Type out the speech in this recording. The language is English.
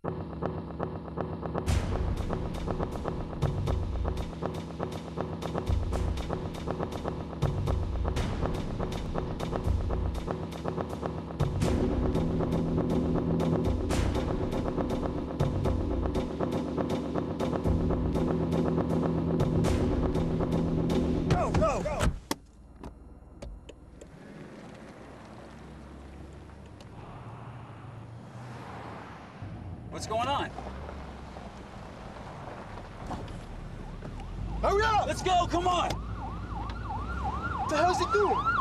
What's going on? Hurry up! Let's go, come on! What the hell's he doing?